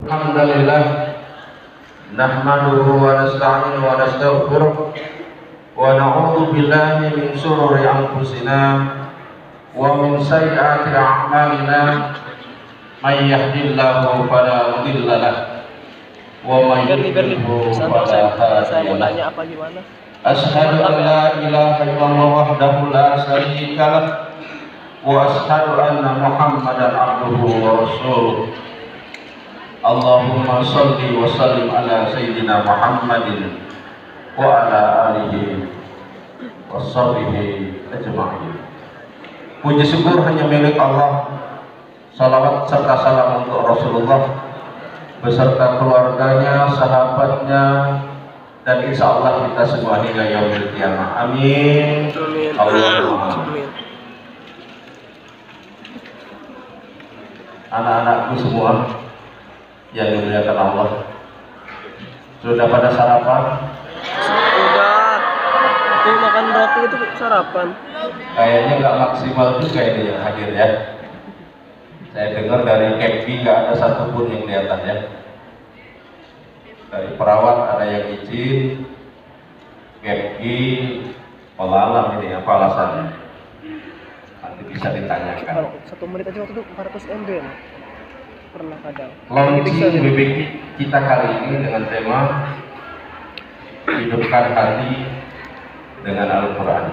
Alhamdulillah nahmaduhu wa nasta'inuhu wa nastaghfiruh wa na'udzu billahi min shururi anfusina wa min sayyiati a'malina may yahdihillahu fala mudilla lahu wa may yudlilhu fala hadiya lahu. Asyhadu an la ilaha illallah wahdahu la syarika lahu wa asyhadu anna Muhammadan abduhu wa rasuluh. Allahumma sholli wa sallim ala sayyidina Muhammadin wa ala alihi wa sahbihi ajma'in. Puji syukur hanya milik Allah. Salawat serta salam untuk Rasulullah beserta keluarganya, sahabatnya, dan insya Allah kita semua hingga yaumil qiyamah. Amin. Allahumma. Anak-anakku semua yang dimuliakan Allah, sudah pada sarapan? Sudah. Aku makan roti itu sarapan. Kayaknya nggak maksimal juga ini yang hadir ya. Saya dengar dari KEPI nggak ada satupun yang kelihatan ya. Dari perawat ada yang izin, KEPI pelalam ini apa alasannya? Nanti bisa ditanyakan. Kalau 1 menit aja waktu itu 400 MB ya? Pernah kadang. Launching WBK kita kali ini dengan tema hidupkan hati dengan Al-Quran.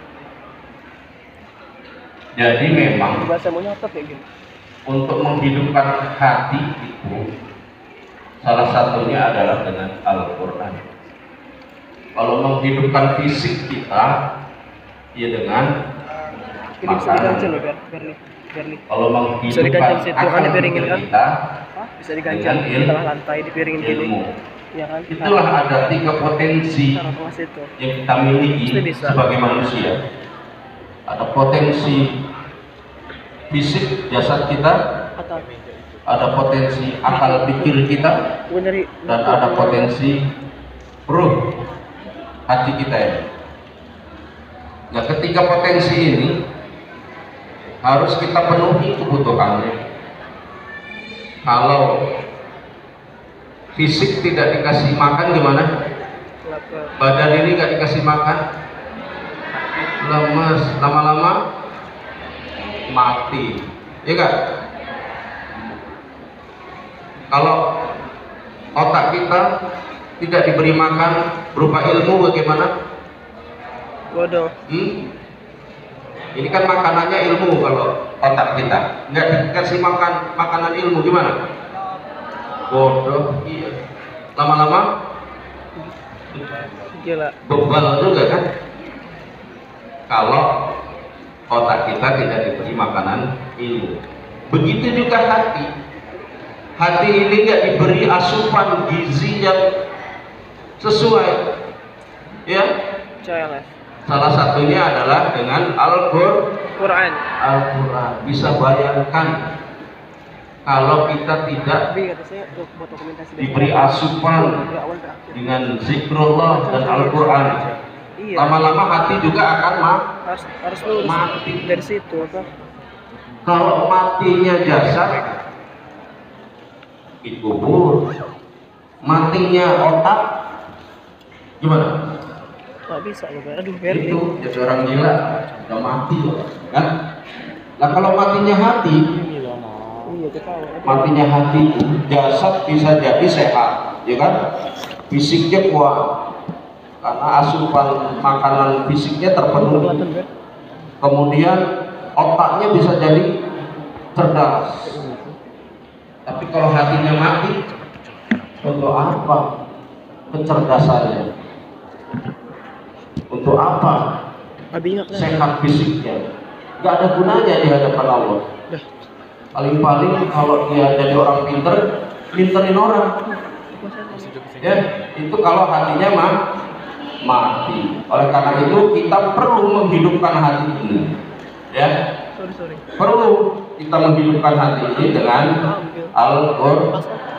Jadi memang bahasa mau nyatet kayak gini. untuk menghidupkan hati itu salah satunya adalah dengan Al-Quran. Kalau menghidupkan fisik kita ya dengan makanan. Kalau menghidupkan akal kita bisa diganjel di tengah lantai dipiringin gini. Ya kan? Itulah ada 3 potensi yang kita miliki sebagai manusia. Ada potensi fisik jasad kita, ada potensi akal pikir kita, dan ada potensi ruh hati kita ya. Nah, ketiga potensi ini harus kita penuhi kebutuhannya. Kalau fisik tidak dikasih makan gimana? Badan ini nggak dikasih makan, lemes, lama-lama mati, ya kan? Kalau otak kita tidak diberi makan berupa ilmu bagaimana? Waduh. Ini kan makanannya ilmu. Kalau otak kita nggak dikasih makanan ilmu gimana? Bodoh. Iya. Lama-lama gila. bebal juga kan? Kalau otak kita tidak diberi makanan ilmu. Begitu juga hati. Hati ini nggak diberi asupan gizi yang sesuai. Ya. Salah satunya adalah dengan Al-Quran. Bisa bayangkan kalau kita tidak diberi asupan dengan zikrullah dan Al-Quran, lama-lama hati juga akan harus mati dari situ apa? Kalau matinya jasad dikubur, matinya otak gimana? Nggak bisa loh, aduh Itu jadi orang gila, udah mati loh, kan? Nah kalau matinya hati, matinya hati itu jasad bisa jadi sehat, ya kan? Fisiknya kuat, karena asupan makanan fisiknya terpenuhi. Kemudian otaknya bisa jadi cerdas. Tapi kalau hatinya mati, untuk apa kecerdasannya? Untuk apa sehat fisiknya? Gak ada gunanya di hadapan Allah. Paling-paling kalau dia jadi orang pinterin orang. Ya, itu kalau hatinya mati. Oleh karena itu kita perlu menghidupkan hati ini. Ya, perlu kita menghidupkan hati ini dengan Al-Quran.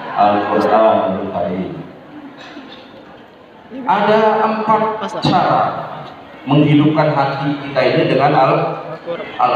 Ada 4 cara menghidupkan hati kita ini dengan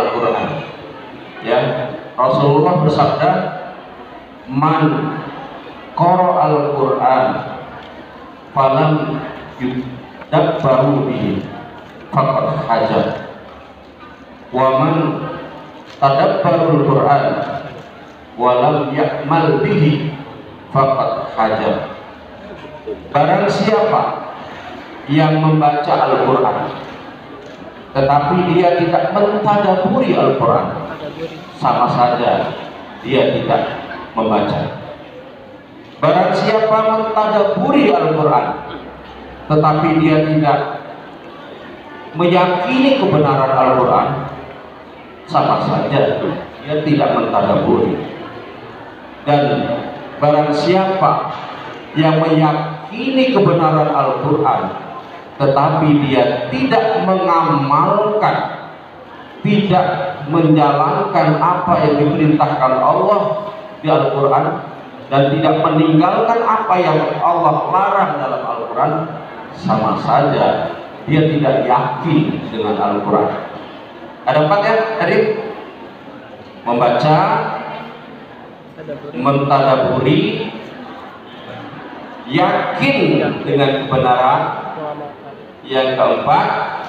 Al-Quran. Ya, Rasulullah bersabda, man qara al-Qur'an falam yudabbaru bihi faqad hajar wa man tadabbarul Qur'an wa lam ya'mal bihi faqad hajar. Barang siapa yang membaca Al-Qur'an tetapi dia tidak mentadaburi Al-Qur'an, sama saja dia tidak membaca. Barang siapa mentadaburi Al-Qur'an tetapi dia tidak meyakini kebenaran Al-Qur'an, sama saja dia tidak mentadaburi. Dan barang siapa yang meyakini kebenaran Al-Qur'an tetapi dia tidak mengamalkan, tidak menjalankan apa yang diperintahkan Allah di Al-Qur'an, dan tidak meninggalkan apa yang Allah larang dalam Al-Qur'an, sama saja dia tidak yakin dengan Al-Qur'an. Ada 4 ya tadi: membaca, mentadaburi, yakin dengan kebenaran, yang keempat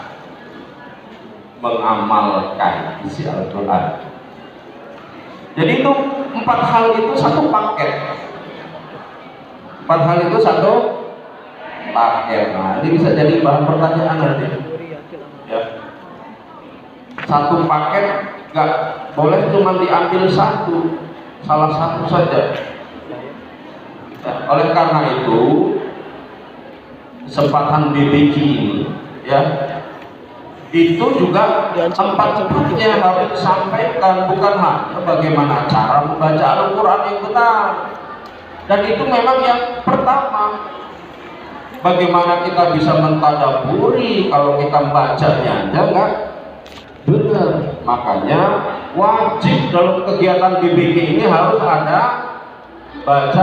mengamalkan isi Al-Qur'an. Jadi itu 4 hal itu satu paket. 4 hal itu satu paket. Nah, ini bisa jadi bahan pertanyaan nanti. Ya. Satu paket nggak boleh cuma diambil satu, salah satu saja. Ya, oleh karena itu kesempatan BBQ ini, ya, itu juga 4 punnya harus disampaikan, bukan hanya bagaimana cara membaca Al-Quran yang benar. Dan itu memang yang pertama. Bagaimana kita bisa mentadaburi kalau kita bacanya aja nggak benar. Makanya wajib dalam kegiatan BBQ ini harus ada baca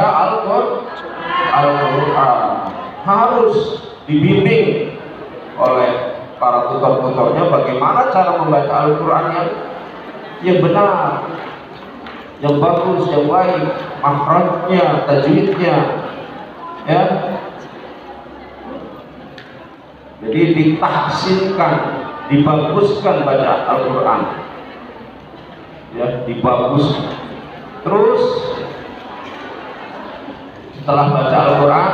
Al-Quran. Harus dibimbing oleh para tutor-tutornya bagaimana cara membaca Al-Quran yang benar, yang bagus, yang baik, makhrajnya, tajwidnya, ya. Jadi ditahsinkan, dibaguskan baca Al-Quran, ya, dibagus. Terus setelah baca Al-Quran,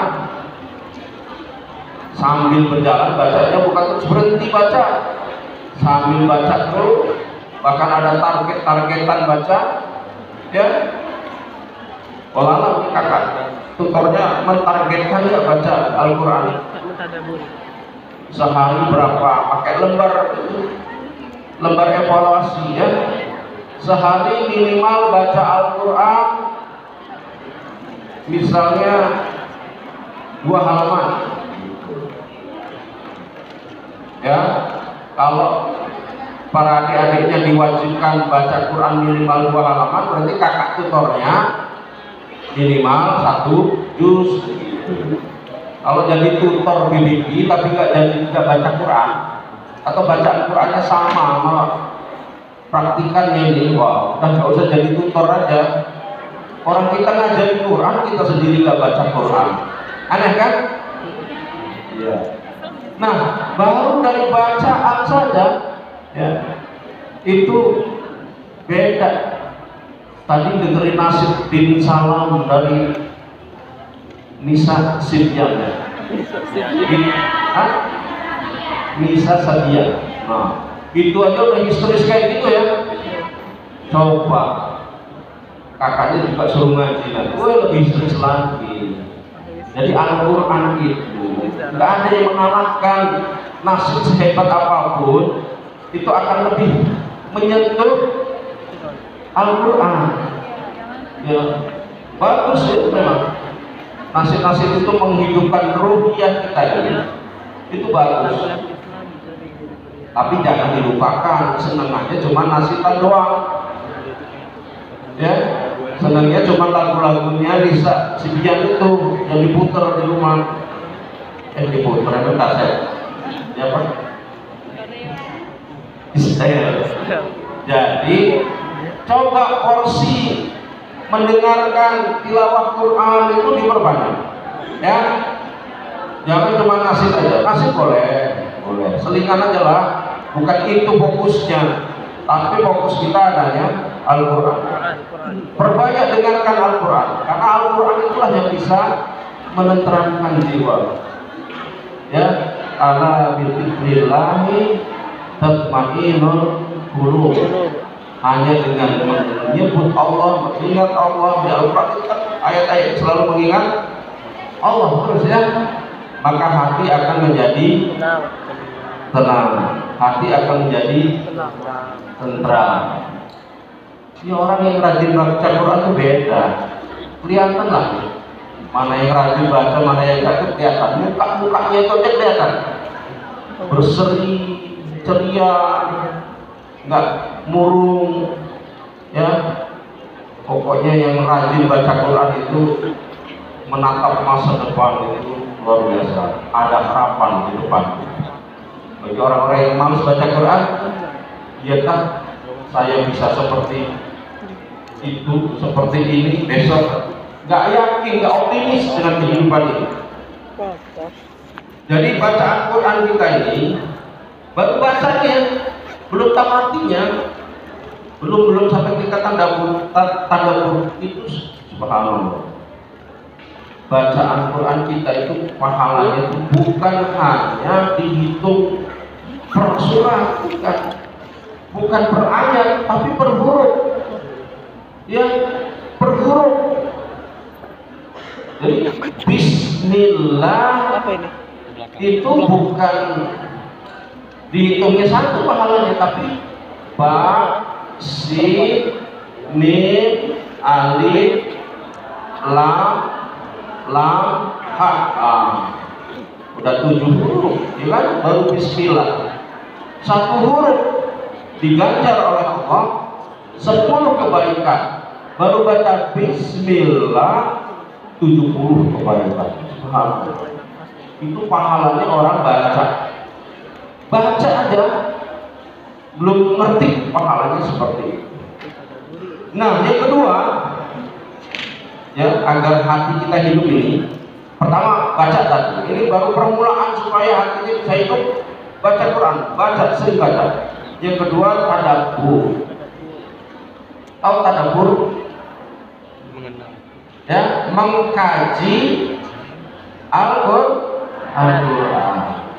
sambil berjalan bacanya, bukan terus berhenti baca, sambil baca terus, bahkan ada targetan baca, ya. Walau kakak tutornya mentargetkan nggak baca Al-Quran sehari berapa, pakai lembar evaluasi, ya. Sehari minimal baca Al-Quran misalnya 2 halaman. Ya, kalau para adik-adiknya diwajibkan baca Quran minimal 2 halaman, berarti kakak tutornya minimal 1 juz. Kalau jadi tutor BBQ tapi nggak baca Quran, atau bacaan Qurannya sama praktikannya ini, wah, udah nggak usah jadi tutor aja. Orang kita ngajarin Quran, kita sendiri nggak baca Quran, aneh kan? Iya. Nah, baru dari bacaan saja, ya, itu beda. Tadi dengerin nasib bin Salam dari Nisa Sibyan, ya. Nisa Sadian. Nah, itu aja udah historis kayak gitu, ya. Coba kakaknya juga suruh ngaji, gue lebih historis lagi. Jadi Al-Quran itu nggak ada yang mengalahkan. Nasib sehebat apapun itu akan lebih menyentuh Al-Quran, ya. Bagus itu memang. Nasib-nasib itu menghidupkan ruhiyah kita ini, itu bagus. Tapi jangan dilupakan, senangannya cuma nasiban doang, ya. Senangnya cuma lagu-lagunya Nisa Sibyan itu yang diputar di rumah, diputar itu kaset, ya Pak. Jadi coba porsi mendengarkan tilawah Quran itu diperbanyak. Ya, jangan cuma ngasih aja. Ngasih boleh, selingan aja lah. Bukan itu fokusnya, tapi fokus kita adanya Al-Quran. Perbanyak dengarkan Al-Quran, karena Al-Quran itulah yang bisa menenteramkan jiwa. Ya, ala bidzikrillahi tatma'innul qulub. Hanya dengan menyebut Allah, mengingat Allah di Al-Quran itu kan ayat-ayat selalu mengingat Allah terus ya, maka hati akan menjadi tenang, hati akan menjadi tentram. Ini orang yang rajin baca Quran itu beda, kelihatan lah mana yang rajin baca, mana yang tidak kelihatan. Mukanya itu aja kelihatan, berseri, ceria, nggak murung, ya. Pokoknya yang rajin baca Quran itu menatap masa depan itu luar biasa, ada harapan di depan. Bagi orang-orang yang malas baca Quran, ya kan, saya bisa seperti itu, seperti ini, besok nggak yakin, nggak optimis dengan kehidupan ini. Jadi bacaan Quran kita ini baru bacanya, belum tamatinya, belum sampai kita tadabbur itu. Subhanallah. Bacaan Quran kita itu pahalanya itu bukan hanya dihitung per surah, bukan per ayat, tapi per huruf. Ya, per huruf. Jadi Bismillah itu bukan dihitungnya satu pahalanya, tapi ba, sin, mim, alif, lam, ha. Udah 7 huruf, ya kan? Baru Bismillah. 1 huruf diganjar oleh Allah 10 kebaikan. Baru baca Bismillah 70 kebaikan. Subhanallah. Itu pahalanya orang baca aja belum ngerti pahalanya seperti itu. Nah, yang kedua, ya, agar hati kita hidup ini, pertama baca tadi. Ini baru permulaan supaya hati kita bisa hidup. Baca Quran, sering baca. Yang kedua, tadabbur. Tahu tadabbur? Ya, mengkaji Al-Quran.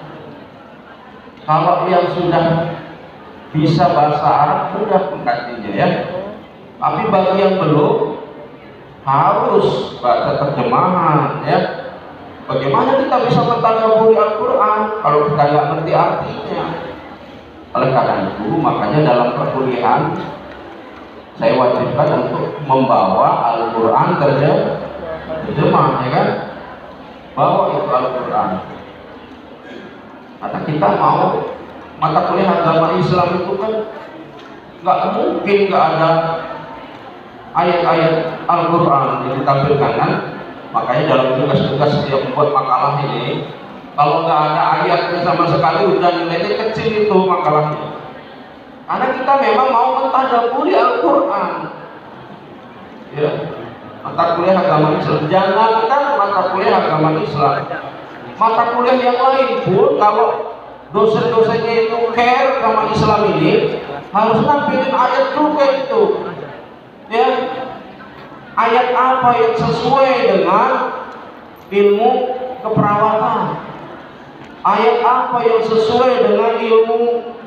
Kalau yang sudah bisa bahasa Arab mudah mengkajinya, ya. Tapi bagi yang belum, harus baca terjemahan, ya. Bagaimana kita bisa mentadabburi Al-Quran kalau kita nggak ngerti artinya? Oleh karena itu, makanya dalam perkuliahan saya wajibkan untuk membawa Al-Quran terjemah, ya kan? Bawa itu Al-Quran. Karena kita mau mata kuliah agama Islam itu kan nggak mungkin nggak ada ayat-ayat Al-Quran yang ditampilkan, kan? Makanya dalam tugas-tugas setiap membuat makalah ini, kalau nggak ada ayatnya sama sekali, udah nilainya kecil itu makalahnya. Karena kita memang mau mentadabburi Al-Quran, ya. Mata kuliah agama Islam, jangankan mata kuliah agama Islam, mata kuliah yang lain pun kalau dosen-dosennya itu care sama Islam ini, harus nampilin ayat juga itu, ya. Ayat apa yang sesuai dengan ilmu keperawatan, ayat apa yang sesuai dengan ilmu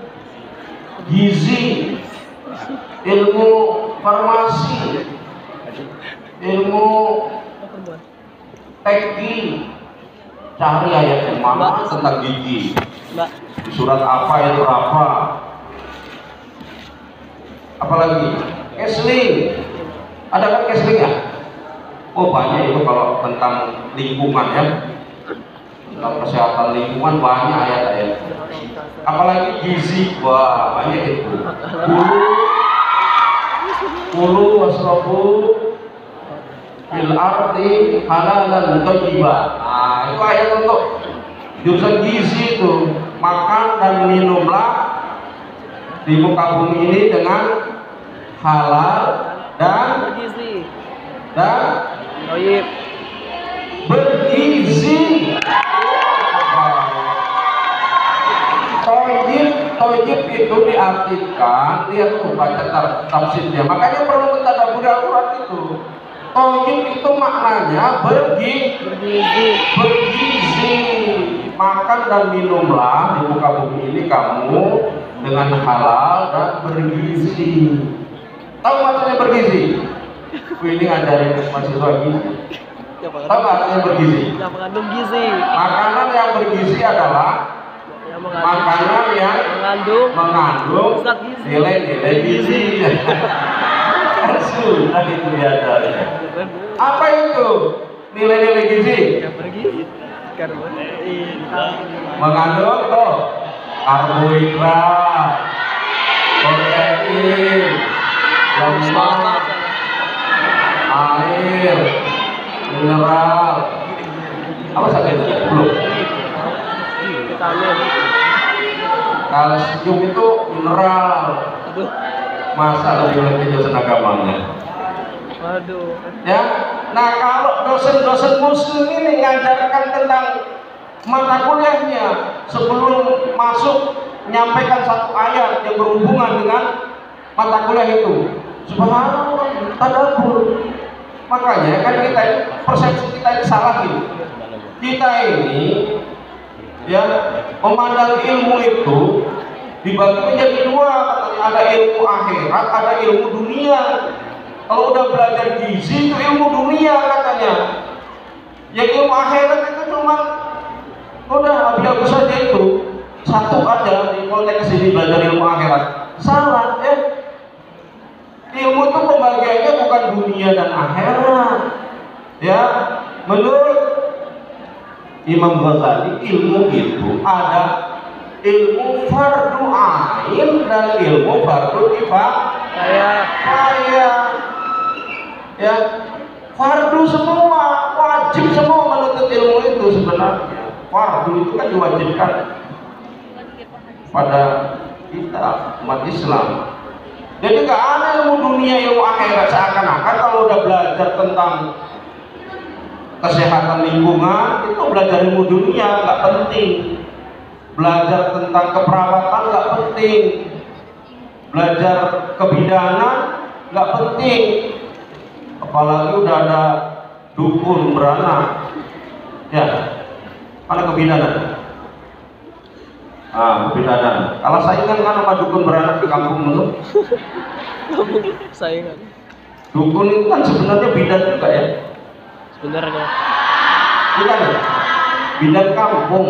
gizi, ilmu farmasi, ilmu teknik. Cari ayat yang mana tentang gigi, di surat apa itu apa. Apalagi counseling, ada kan counseling ya? Oh banyak itu kalau tentang lingkungan, ya, tentang kesehatan lingkungan banyak ayat-ayat. Apalagi gizi, wah banyak itu. Kulu wasrobu fil ardi halalan thayyiban. Nah, itu ayat untuk jurusan gizi itu. Makan dan minumlah di muka bumi ini dengan halal dan dan Toyib. bergizi. Toyib itu diartikan, lihat tuh baca tafsirnya. Makanya perlu mentadaburi Al-Quran itu. Toyib itu maknanya bergizi. Makan dan minumlah di muka bumi ini kamu dengan halal dan bergizi. Tahu maksudnya bergizi? Ini ngajarin mahasiswa gizi. Tahu artinya bergizi? Yang mengandung gizi. Makanan yang bergizi adalah makanan yang mengandung zat gizi. nilai-nilai gizi. Sudah itu biasanya. Apa itu nilai-nilai gizi? Yang bergizi. Mengandung tuh karbohidrat, protein, lemak, air, mineral. Apa saja itu? Belum. Vitamin. Kalsium itu mineral. Aduh. Masa lebih ngerti dosen agamanya? Waduh. Ya, nah kalau dosen-dosen muslim ini mengajarkan tentang mata kuliahnya sebelum masuk menyampaikan satu ayat yang berhubungan dengan mata kuliah itu, subhanallah, tadabbur. Makanya kan kita persepsi kita ini salah ini. Kita ini ya memandang ilmu itu dibagi menjadi dua, katanya ada ilmu akhirat, ada ilmu dunia. Kalau udah belajar gizi itu ilmu dunia katanya. Yang ilmu akhirat itu cuma udah habis saja itu satu aja di konteks ini belajar ilmu akhirat. Salah ilmu itu pembagiannya bukan dunia dan akhirat. Ya, menurut Imam Ghazali ilmu itu ada ilmu fardu ain dan ilmu fardu kifayah. Ya, fardu semua, wajib semua menuntut ilmu itu sebenarnya. Fardu itu kan diwajibkan pada kita umat Islam. Jadi nggak ada ilmu dunia, ilmu akhirat. Seakan-akan kalau udah belajar tentang kesehatan lingkungan itu belajar ilmu dunia nggak penting. Belajar tentang keperawatan nggak penting. Belajar kebidanan nggak penting. Apalagi udah ada dukun beranak. Ya, mana kebidanan? Kebidanan. Kalau saingan kan sama dukun beranak di kampung dulu. Saingan. Dukun itu kan sebenarnya bidan juga ya. Sebenarnya. Bukan ya? Bidan kampung.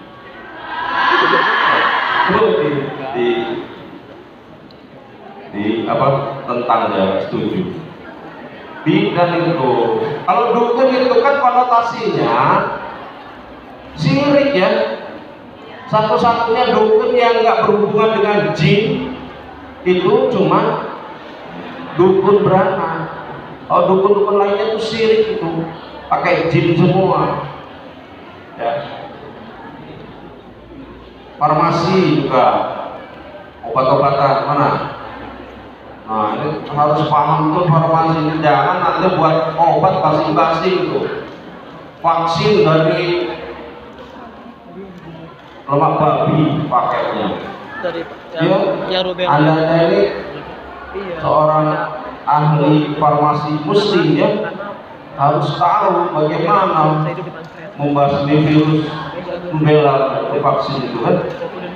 Di apa tentang ya setuju. Bidan itu. Kalau dukun itu kan konotasinya syirik ya. Satu-satunya dukun yang nggak berhubungan dengan jin itu cuma dukun beranak. Kalau dukun-dukun lainnya itu syirik itu pakai jin semua. Ya. Farmasi juga obat-obatan mana? Nah ini harus paham tuh farmasi ini, jangan nanti buat obat basi-basi itu. Vaksin dari lemak babi pakainya. Dari Ya, rubella. Anda ini Iya. seorang ahli farmasi muslim ya, harus tahu bagaimana membasmi virus rubella dari vaksin itu kan.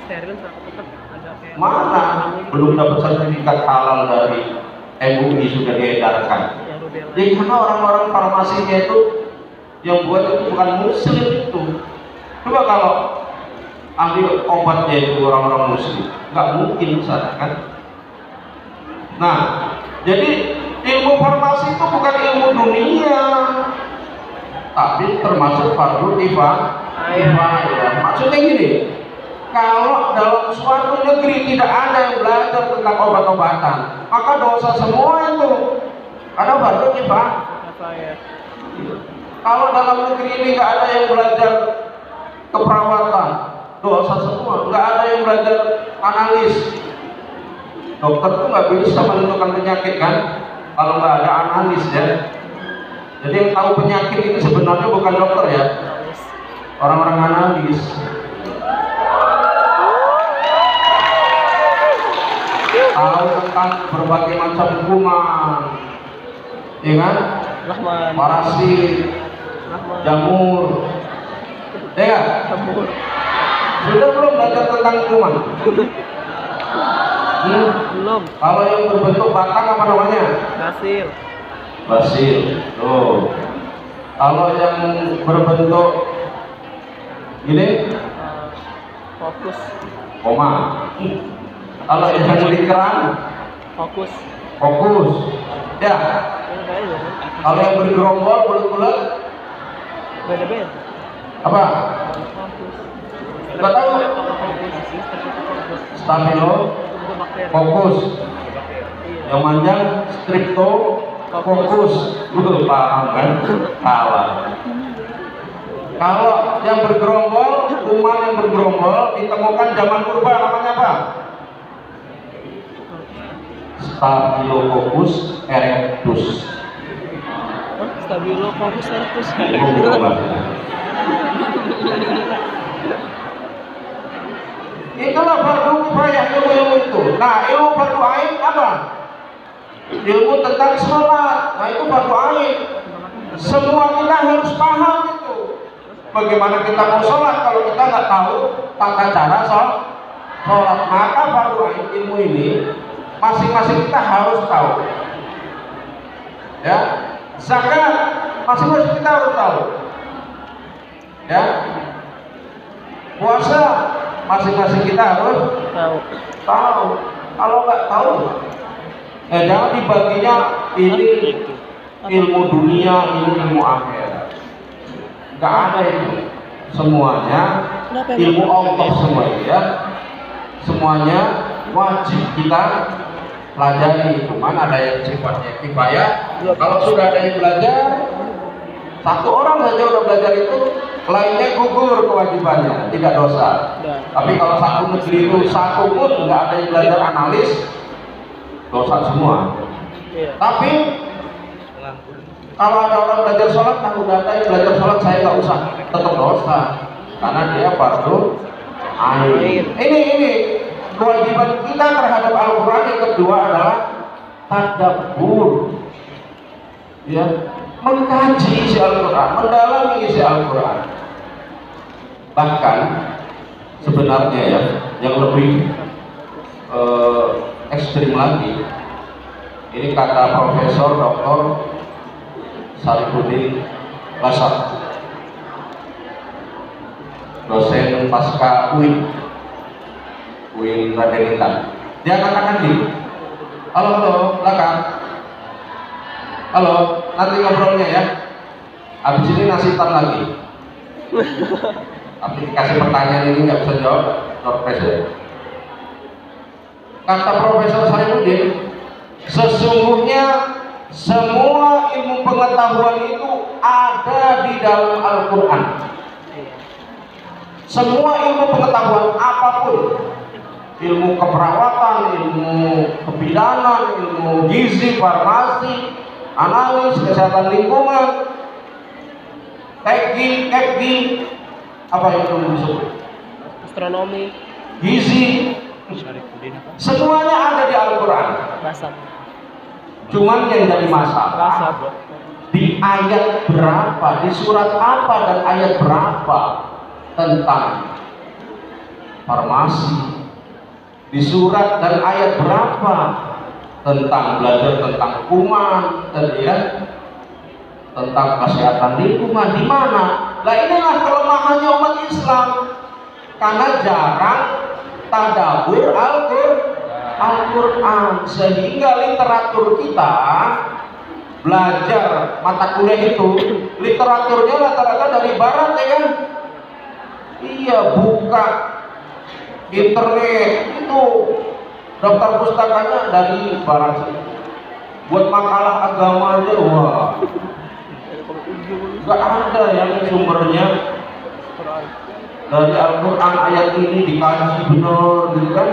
Mana belum dapat sertifikat halal dari MUI sudah diedarkan. Jadi karena orang-orang farmasinya itu yang buat itu bukan muslim itu. Coba kalau ahli obatnya itu orang-orang muslim, nggak mungkin sana kan. Nah, jadi ilmu farmasi itu bukan ilmu dunia, tapi termasuk fardu kifayah. Maksudnya gini, kalau dalam suatu negeri tidak ada yang belajar tentang obat-obatan, maka dosa semua itu. Karena fardu kifayah. Kalau dalam negeri ini nggak ada yang belajar keperawatan, dosa semua. Nggak ada yang belajar analis. Dokter tuh nggak bisa menentukan penyakit kan, kalau nggak ada analis ya. Jadi yang tahu penyakit ini sebenarnya bukan dokter ya, orang-orang analis. Tahu tentang berbagai macam kuman, ya kan? Parasit, jamur, ya kan? Sudah belum belajar tentang kuman? Belum. Kalau yang berbentuk batang apa namanya? Basil. Basil. Tuh. Kalau yang berbentuk ini? Fokus. Koma. Kalau yang di keran? Fokus. Fokus. Ya. Kalau yang bergerombol bulat-bulat? Beda-beda. Apa? Nggak tahu. Stabilo. Fokus. Yang manjang stripto. Fokus. Betul, paham kan? Salah. Kalau yang bergerombol, kuman yang bergerombol ditemukan zaman purba, namanya apa? Staphylococcus erectus. Staphylococcus erectus. Itulah fardu kifayah ilmu itu. Nah, ilmu fardu ain apa? Ilmu tentang sholat. Nah, itu fardu ain. Semua kita harus paham itu. Bagaimana kita mau sholat kalau kita nggak tahu tata cara sholat? Maka fardu ain ilmu ini masing-masing kita harus tahu. Ya, zakat masing-masing kita harus tahu. Ya, puasa masing-masing kita harus tahu. Kalau nggak tahu, jangan dibaginya ini ilmu dunia, ini ilmu akhirat. Nggak ada itu. Semuanya ilmu Allah semua ya. Semuanya wajib kita pelajari. Cuman ada yang sifatnya kifayah. Kalau sudah ada yang belajar, satu orang saja udah belajar itu, lainnya gugur kewajibannya, tidak dosa. Tapi kalau satu negeri itu satu pun nggak ada yang belajar analis, dosa semua. Tapi kalau ada orang belajar sholat, nah udah ada yang belajar sholat, saya nggak usah, tetap dosa, karena dia fardu ain. Ini kewajiban kita terhadap Al-Quran. Yang kedua adalah tadabbur, ya, mengkaji isi Al-Quran, mendalami isi Al-Quran. Bahkan sebenarnya ya, yang lebih ekstrim lagi, ini kata Profesor Dr. Sarifuddin Basar, dosen pasca UIN Raden Intan. Dia katakan gini, halo, belakang. Halo, nanti ngobrolnya ya. Habis ini nasitan lagi. Tapi dikasih pertanyaan ini nggak bisa jawab, Profesor. Kata Profesor Sarifuddin, sesungguhnya semua ilmu pengetahuan itu ada di dalam Al-Quran. Semua ilmu pengetahuan apapun, ilmu keperawatan, ilmu kebidanan, ilmu gizi, farmasi, analis, kesehatan lingkungan, teknik, apa yang belum disebut, astronomi, gizi, semuanya ada di Al-Quran. Cuman yang jadi masalah, di ayat berapa, di surat apa dan ayat berapa tentang farmasi, di surat dan ayat berapa tentang belajar tentang kuman, tentang kesehatan lingkungan, di mana? Nah, inilah kelemahannya umat Islam, karena jarang tadabbur Al-Quran, sehingga literatur kita belajar mata kuliah itu literaturnya rata-rata dari barat, ya kan? Iya, buka internet itu daftar pustakanya dari barat. Buat makalah agama aja, wah, nggak ada yang sumbernya dari Al-Quran, ayat ini dikaji benar gitu kan.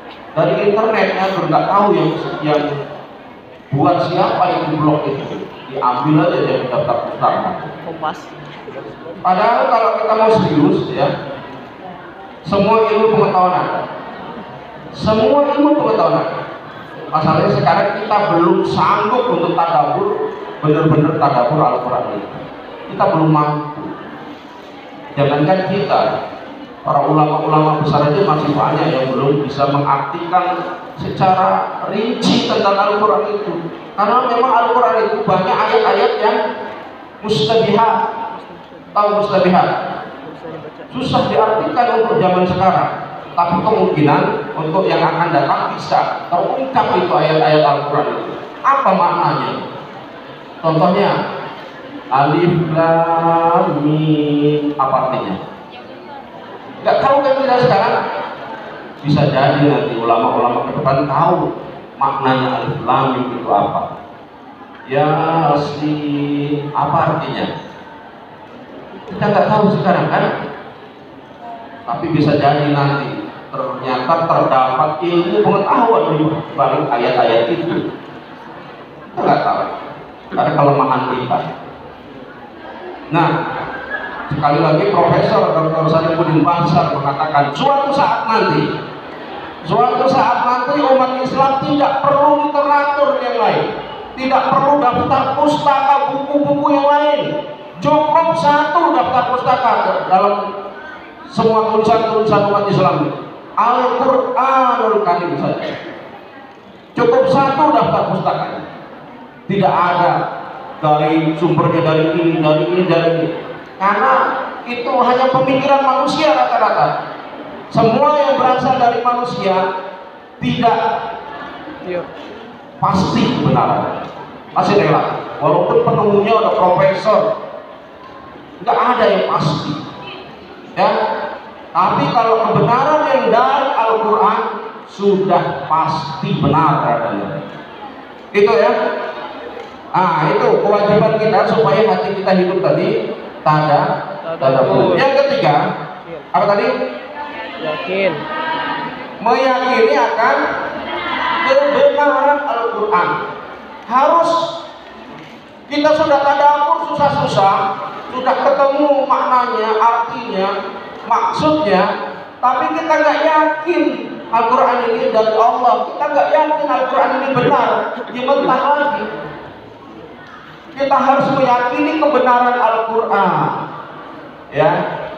Dari internetnya nggak tahu yang buat siapa itu blog itu, diambil aja dari daftar pustaka. Kompas. Padahal kalau kita mau serius ya, semua ilmu pengetahuan ada. Semua ilmu pengetahuan ada. Masalahnya sekarang kita belum sanggup untuk tadabbur, benar-benar tadabbur Al-Quran ini. Kita belum mampu. Jangankan kita, para ulama-ulama besar aja masih banyak yang belum bisa mengartikan secara rinci tentang Al-Quran itu. Karena memang Al-Quran itu banyak ayat-ayat yang mustabihat. Tahu mustabihat? Susah diartikan untuk zaman sekarang. Tapi kemungkinan untuk yang akan datang bisa terungkap itu ayat-ayat Al-Quran itu. Apa maknanya? Contohnya Alif Lam Mim, apa artinya? Nggak tahu kan kita sekarang? Bisa jadi nanti ulama-ulama ke depan tahu maknanya Alif Lam Mim itu apa. Yasin, apa artinya? Kita nggak tahu sekarang kan? Tapi bisa jadi nanti ternyata terdapat ilmu pengetahuan di balik ayat-ayat itu. Kita nggak tahu. Ada kelemahan kita. Nah, sekali lagi Profesor Dr. Salihuddin Bansar mengatakan suatu saat nanti umat Islam tidak perlu literatur yang lain, tidak perlu daftar pustaka, buku-buku yang lain. Cukup satu daftar pustaka dalam semua tulisan-tulisan umat Islam, Al-Quranul Karim saja. Cukup satu daftar pustaka. Tidak ada dari sumbernya dari ini. Karena itu hanya pemikiran manusia rata-rata. Semua yang berasal dari manusia tidak pasti kebenaran. Masih relatif. Walaupun penemunya ada profesor, nggak ada yang pasti. Ya, tapi kalau kebenaran yang dari Al-Quran sudah pasti benar adanya. Itu ya. Itu kewajiban kita supaya hati kita hidup tadi tadabbur. Yang ketiga, apa tadi? Yakin. Meyakini akan kebenaran Al-Quran. Harus kita sudah tadabbur susah-susah, sudah ketemu maknanya, artinya, maksudnya, tapi kita nggak yakin Al-Quran ini dari Allah. Kita nggak yakin Al-Quran ini benar. Gimana lagi? Kita harus meyakini kebenaran Al-Quran. Ya.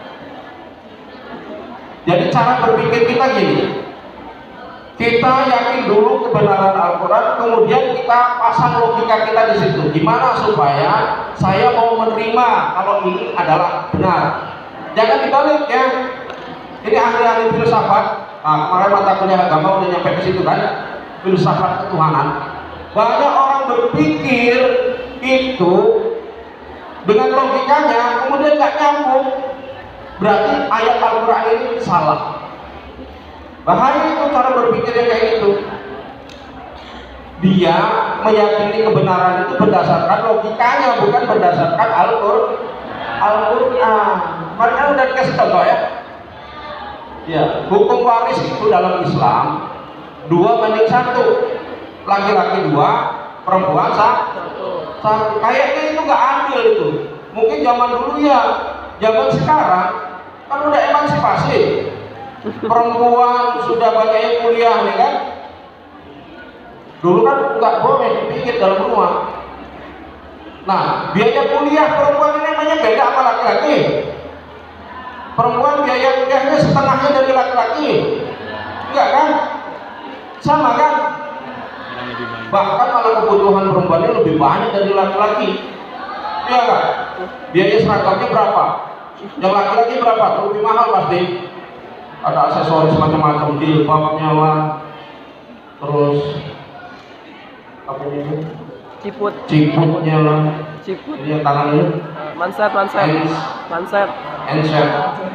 Jadi cara berpikir kita gini. Kita yakin dulu kebenaran Al-Quran, kemudian kita pasang logika kita di situ. Gimana supaya saya mau menerima kalau ini adalah benar? Jangan dibalik ya. Ini ahli-ahli filsafat. Kemarin mata kuliah agama udah nyampe ke situ kan? Filsafat ketuhanan. Banyak orang berpikir itu dengan logikanya, kemudian nggak nyambung. Berarti ayat Al-Quran ini salah. Bahaya itu cara berpikirnya kayak gitu. Dia meyakini kebenaran itu berdasarkan logikanya, bukan berdasarkan Al-Quran. Mereka udah dikasih contoh ya. Ya, hukum waris itu dalam Islam 2:1. Laki-laki 2, perempuan 1. Kayaknya itu nggak adil itu. Mungkin zaman dulu ya, zaman sekarang kan udah emansipasi. Perempuan sudah banyak yang kuliah nih kan. Dulu kan nggak boleh dipikir dalam rumah. Nah, biaya kuliah perempuan ini namanya beda sama laki-laki. Perempuan biaya kuliahnya setengahnya dari laki-laki. Enggak kan? Sama kan? Bahkan kalau kebutuhan perempuannya lebih banyak dari laki-laki. Iya kan? Biaya seragamnya berapa? Yang laki-laki berapa? Lebih mahal pasti. Ada aksesoris macam-macam, jilbabnya lah, terus apa ini? Ciputnya lah. Ciput. Ini yang tangannya. Manset. Handset.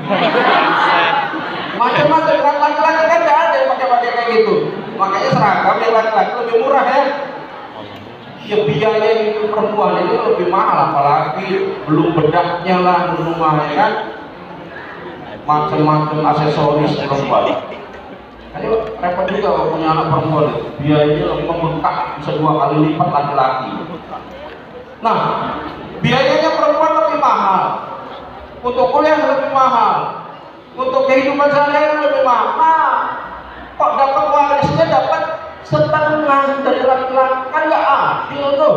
Macam-macam kan laki-laki kan nggak ada yang pakai kayak gitu. Makanya seragam yang laki-laki lebih murah ya. Ya biaya itu perempuan itu lebih mahal, apalagi belum bedaknya lah, belum mahal kan. Macam-macam aksesoris perempuan. Ayo repot juga kalau punya anak perempuan itu. Biayanya lebih membengkak, bisa 2 kali lipat laki-laki. Nah, biayanya perempuan lebih mahal, untuk kuliah lebih mahal, untuk kehidupan sehari-hari lebih mahal. Nah, kok dapat warisnya dapat setengah dari laki-laki, kan nggak adil tuh.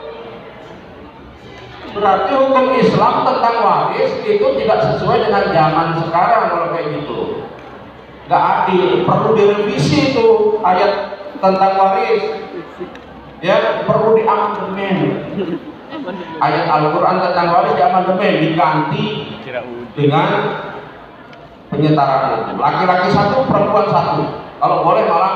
Berarti hukum Islam tentang waris itu tidak sesuai dengan zaman sekarang kalau kayak gitu. Nggak adil, perlu direvisi itu ayat tentang waris. Ya, perlu diamandemen. Ayat Al-Quran tentang waris diamandemen, diganti dengan penyetaraan itu. Laki-laki satu, perempuan satu. Kalau boleh malah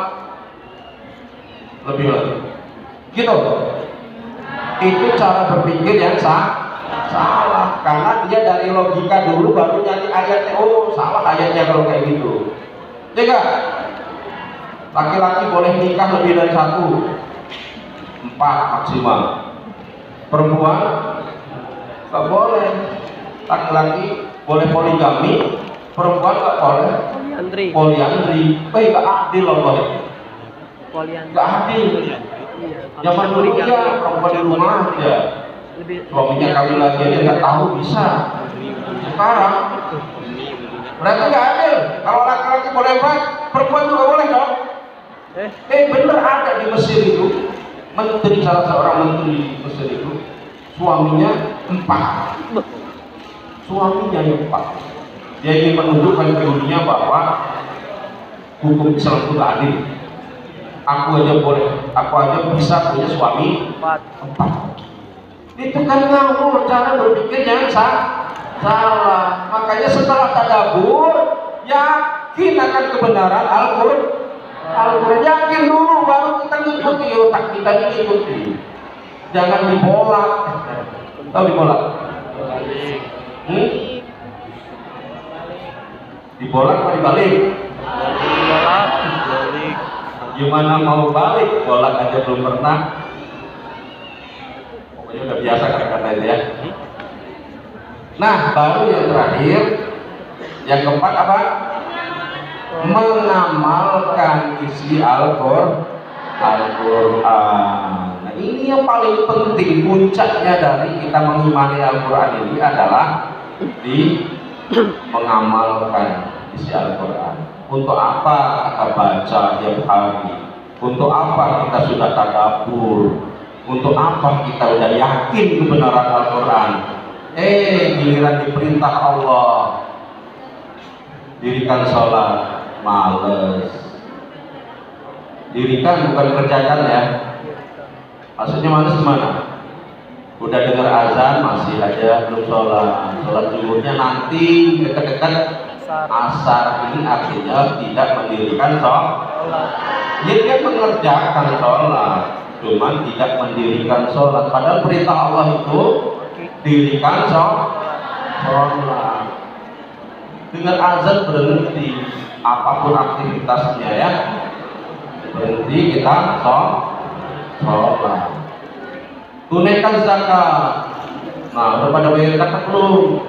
lebih lagi. Gitu. Itu cara berpikir yang salah, karena dia dari logika dulu baru nyari ayatnya. Oh, salah ayatnya kalau kayak gitu. Tiga, laki-laki boleh nikah lebih dari satu, 4 maksimal. Perempuan nggak boleh. Laki-laki boleh poligami, perempuan nggak boleh poliandri. Nggak adil loh, boleh. Nggak adil. Zaman dulu ya perempuan di rumah aja, suaminya kawin lagi aja nggak tahu bisa. Sekarang berarti nggak adil. Kalau laki-laki boleh 4, perempuan juga boleh dong. Bener ada di Mesir itu, menteri, salah seorang menteri di Mesir itu, suaminya 4. Suaminya 4. Dia ingin menunjukkan ke dunia bahwa hukum Islam itu adil. Aku aja bisa punya suami 4. Itu kan ngawur, cara berpikir yang salah. Makanya setelah tadabbur, yakin akan kebenaran Al-Quran. Yakin dulu baru kita ngikuti, otak kita diikuti. Jangan dibolak. Tahu dibolak? Dibolak apa dibalik? Gimana mau balik? Bolak aja belum pernah. Pokoknya udah biasa kata-kata itu ya. Nah, baru yang terakhir, yang keempat apa? Mengamalkan isi Al-Quran. Nah, ini yang paling penting, puncaknya dari kita mengimani Al-Quran ini adalah di mengamalkan isi Al-Quran. Untuk apa kita baca tiap hari? Untuk apa kita sudah tadabbur? Untuk apa kita udah yakin kebenaran Al-Quran? Giliran diperintah Allah, dirikan sholat, males. Dirikan bukan kerjakan ya. Maksudnya males gimana? Udah dengar azan masih aja belum sholat. Sholat zuhurnya nanti dekat-dekat asar. Ini artinya tidak mendirikan sholat. Dia mengerjakan sholat, cuman tidak mendirikan sholat. Padahal perintah Allah itu dirikan sholat. Dengan azan berhenti apapun aktivitasnya ya, berhenti kita sholat. Tunaikan zakat. Nah, udah pada bayar zakat belum?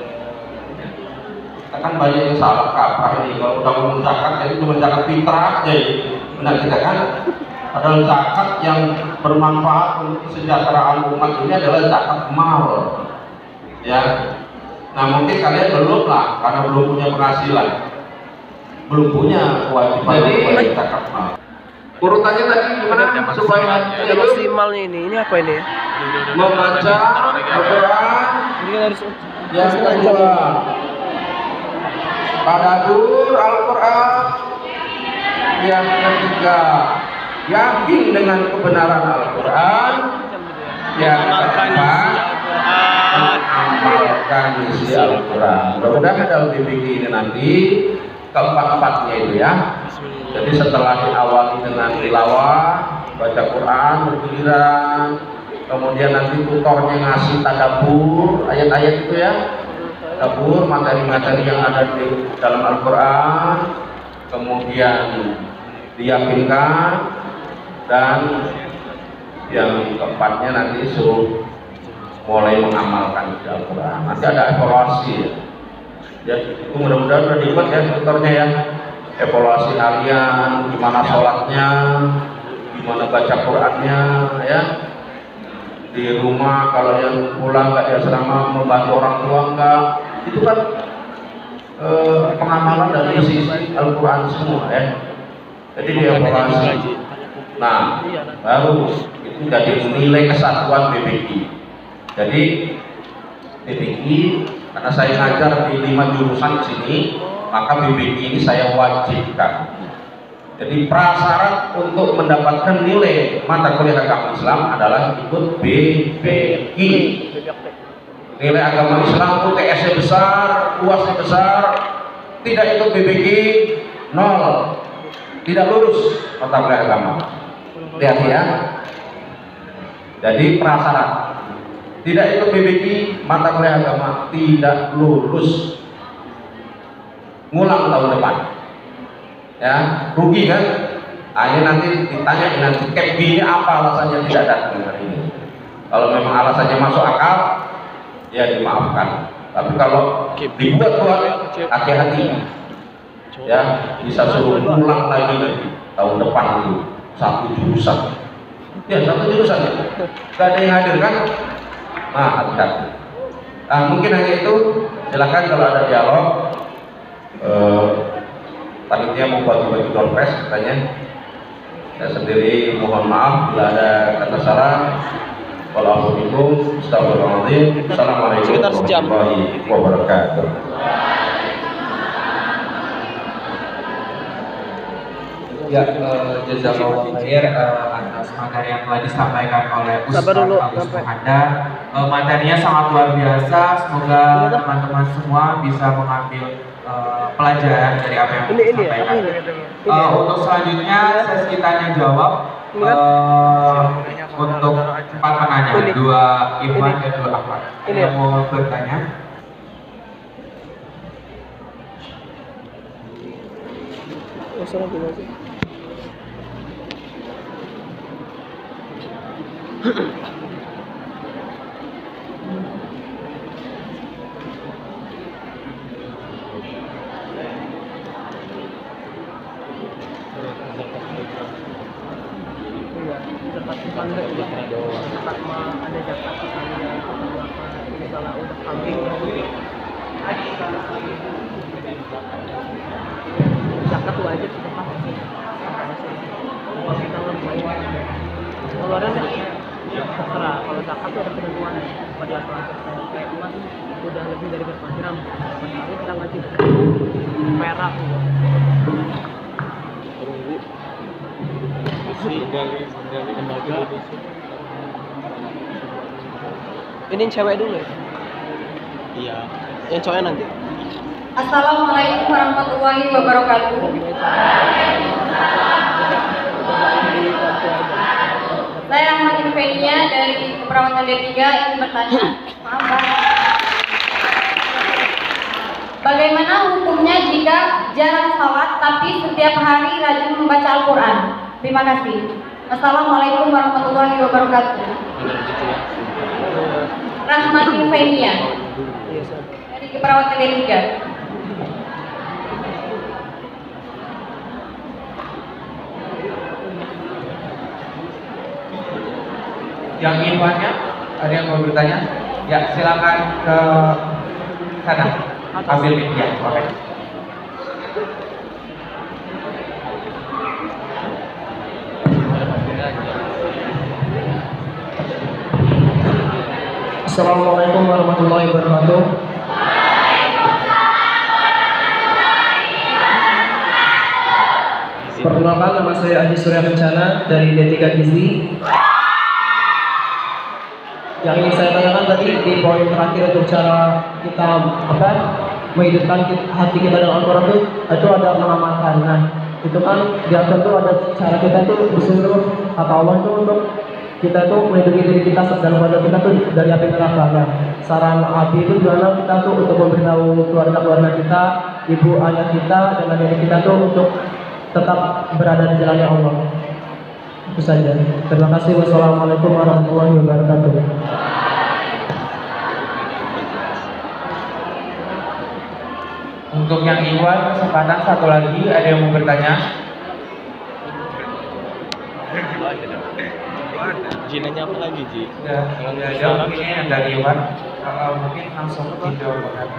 Kita kan banyak yang salah kaprah ini. Kalau udah ngomong zakat, jadi cuma zakat fitrah aja. Benar kita kan? Padahal zakat yang bermanfaat untuk kesejahteraan umat ini adalah zakat mal. Ya. Nah, mungkin kalian belum lah, karena belum punya penghasilan, belum punya kewajiban untuk zakat mal. Urutannya tadi gimana supaya ada maksimalnya ini apa ini? Membaca Al-Quran. Ini kan harus Yang kedua, tadabbur Al-Quran. Yang ketiga, yakin dengan kebenaran Al-Quran. Yang keempat, mengamalkan isi Al-Quran. Mudah-mudahan dalam bimbingan ini nanti keempat-empatnya itu ya. Jadi setelah diawali dengan tilawah, baca Quran bergiliran, kemudian nanti tutornya ngasih tadabbur ayat-ayat itu ya, tadabbur materi-materi yang ada di dalam Al-Quran, kemudian diyakinkan, dan yang keempatnya nanti suruh mulai mengamalkan Al-Quran. Nanti ada evaluasi ya. Itu mudah-mudahan udah dibuat ya tutornya ya. Evaluasi harian, gimana sholatnya, gimana baca Qurannya ya. di rumah, kalau yang pulang nggak di asrama membantu orang tua enggak, itu kan pengamalan dari isi Al-Quran semua ya. Jadi dievaluasi. Nah, baru itu jadi nilai kesatuan BPI. Jadi BPI, karena saya ngajar di 5 jurusan di sini, maka BPI ini saya wajibkan. Jadi prasyarat untuk mendapatkan nilai mata kuliah agama Islam adalah ikut BPI. Nilai agama Islam UTS-nya besar, UAS-nya besar, tidak ikut BPI, nol, tidak lulus mata kuliah agama. Lihat ya. Jadi prasyarat tidak ikut BPI, mata kuliah agama tidak lulus. Ngulang tahun depan. Ya, rugi kan? Ini nanti ditanya nanti KEP-nya apa alasannya tidak datang hari ini. Kalau memang alasannya masuk akal, ya dimaafkan. Tapi kalau dibuat-buat, hati-hati. Ya, bisa suruh pulang lagi tahun depan itu 1 jurusan. Ya 1 jurusan. Gak ada yang hadir kan? Nah, hati-hati. Nah, mungkin hanya itu. Silakan kalau ada dialog. Panitia mau bagi-bagi doorpress katanya. Saya sendiri mohon maaf bila ada kata salah. Wassalamualaikum warahmatullahi wabarakatuh. Ya, jazakallahu khair atas materi yang telah disampaikan oleh Ustaz Agus Muhanda. Materinya sangat luar biasa. Semoga teman-teman semua bisa mengambil pelajaran dari apa yang disampaikan. Untuk selanjutnya sesi tanya jawab untuk 4 penanya, 2 Ikhwan dan 2 Akhwat. Yang mau bertanya? Zakat wajib kita pasti. Pengeluaran terserah. Kalau zakat itu ada ketentuan pada kayak emas udah lebih dari berapa gram, itu kita wajib perak. Ini cewek dulu ya? Iya. Yang cowoknya nanti. Assalamualaikum warahmatullahi wabarakatuh. Saya Rahmatin Fenia dari Keperawatan D3 ingin bertanya. Maaf, Pak. Bagaimana hukumnya jika jarang sholat tapi setiap hari rajin membaca Al-Quran? Terima kasih. Assalamualaikum warahmatullahi wabarakatuh. Rahmatin Fenia dari Keperawatan D3. Yang Ikhwannya, ada yang mau bertanya? Ya, silakan ke sana. Ambil media. Oke. Assalamualaikum warahmatullahi wabarakatuh. Perkenalkan, nama saya Aji Surya Kencana dari D3 Gizi. Yang ingin saya tanyakan tadi di poin terakhir untuk cara kita menghidupkan hati kita dengan Al-Quran itu ada mengamalkan. Nah, itu kan diatur tuh ada cara kita tuh disuruh kata Allah tuh untuk kita tuh melindungi diri kita dalam badan kita tuh dari api neraka. Nah, saran api itu gimana kita tuh untuk memberitahu keluarga kita, ibu ayah kita dan adik kita tuh untuk tetap berada di jalannya Allah. Itu saja. Terima kasih. Wassalamualaikum warahmatullahi wabarakatuh. Untuk yang Ikhwan, kesempatan satu lagi, ada yang mau bertanya? Jinanya apa lagi, Ji? Udah ada mungkin yang dari luar. Mungkin langsung video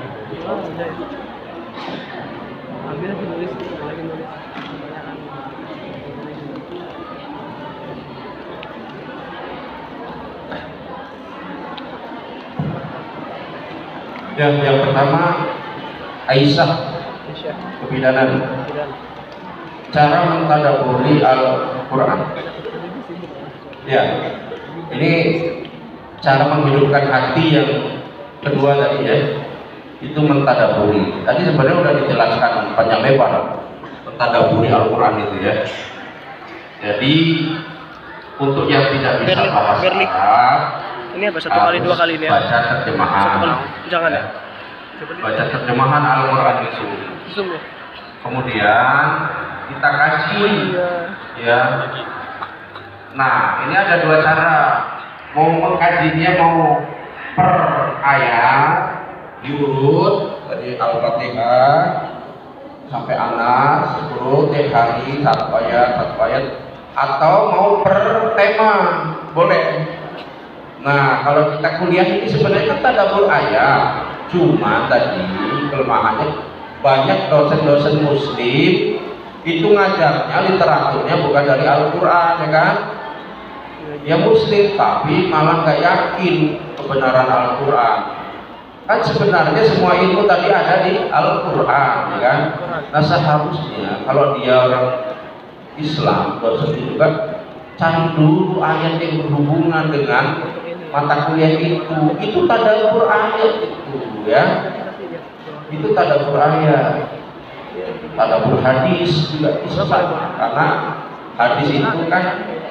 Yang pertama Aisyah kebidanan. Cara mentadaburi Al-Quran. Ya, ini cara menghidupkan hati yang kedua tadi ya, itu mentadaburi. Tadi sebenarnya udah dijelaskan panjang lebar mentadaburi Al-Quran itu ya. Jadi untuk yang tidak bisa bahasa Arab, Ini apa? 1 kali 2 kali ini ya? baca terjemahan. Jangan ya? Baca terjemahan Al-Quran itu. Zoom ya? Kemudian kita kaji ya. Nah, ini ada 2 cara. Mau mengkajinya mau per ayat diurut dari Al-Fatihah sampai Anas, urut tiap hari 1 ayat, atau mau per tema, boleh. Nah, kalau kita kuliah ini sebenarnya kan tadabbur ayat, cuma tadi kelemahannya banyak dosen-dosen muslim itu ngajarnya literaturnya bukan dari Al-Quran, ya kan? Ya muslim, tapi malah nggak yakin kebenaran Al-Quran. Kan sebenarnya semua ilmu tadi ada di Al-Quran, ya kan? Nah seharusnya kalau dia orang Islam, dosen itu kan cari dulu ayat yang berhubungan dengan mata kuliah itu tadabbur ayat itu ya. Itu tadabbur ayat, tadabbur hadis juga bisa, karena hadis itu kan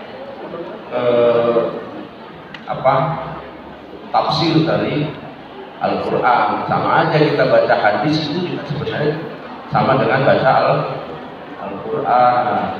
tafsir dari Al-Quran. Sama aja kita baca hadis itu juga sebenarnya sama dengan baca Al-Quran.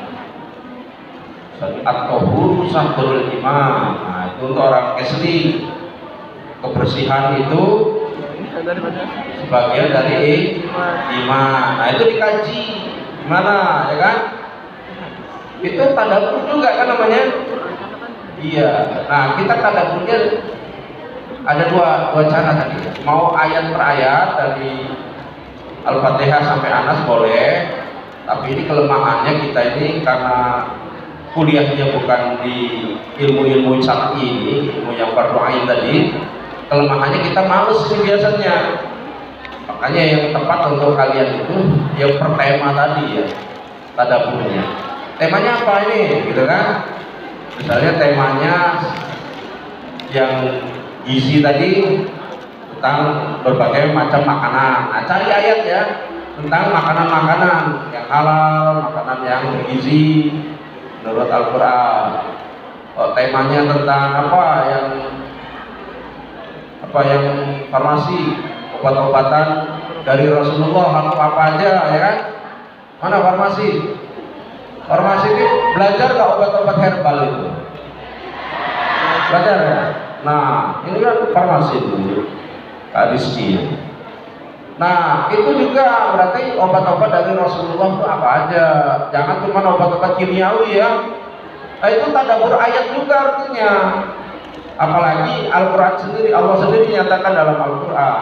At-tahuru sahrul iman. Nah, itu untuk orang Islam, kebersihan itu sebagian dari iman. Nah, itu dikaji gimana, ya kan? Itu tadabbur juga kan namanya. Iya. Nah, kita tadabburnya ada dua cara tadi. Mau ayat per ayat dari Al-Fatihah sampai Anas boleh, tapi ini kelemahannya kita ini karena kuliahnya bukan di ilmu-ilmu syar'i ini, ilmu yang fardu ain tadi, kelemahannya kita males sih biasanya. Makanya yang tepat untuk kalian itu yang per tema tadi ya, tadabburnya. Temanya apa ini, gitu kan? Misalnya temanya yang gizi tadi tentang berbagai macam makanan. Nah, cari ayat ya tentang makanan-makanan yang halal, makanan yang bergizi menurut Al-Quran. Oh, temanya tentang yang farmasi, obat-obatan dari Rasulullah, apa aja ya kan? Mana farmasi? Farmasi itu belajar nggak obat-obat herbal itu? Belajar ya? Nah, ini kan farmasi dulu, Kak Rizky. Nah, itu juga berarti obat-obat dari Rasulullah itu apa aja? Jangan cuma obat-obat kimiawi ya. Nah, itu tadabbur ayat juga artinya. Apalagi Al-Quran sendiri, Allah sendiri menyatakan dalam Al-Quran,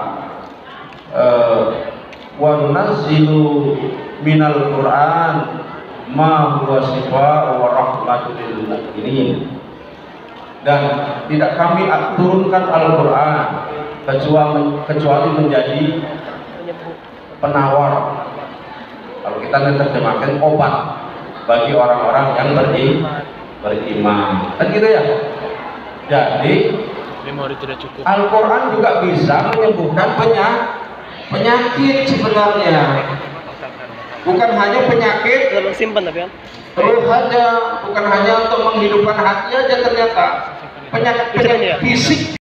wa nunazzilu minal Quran ma huwa shifaa wa rahmatul lil mu'minin. Dan tidak kami turunkan Al-Quran kecuali menjadi penawar, kalau kita terjemahkan obat bagi orang-orang yang beriman. Kan gitu ya. Jadi Al-Quran juga bisa menyembuhkan penyakit sebenarnya. Bukan hanya penyakit terus aja, bukan hanya untuk menghidupkan hati aja, ternyata penyakit fisik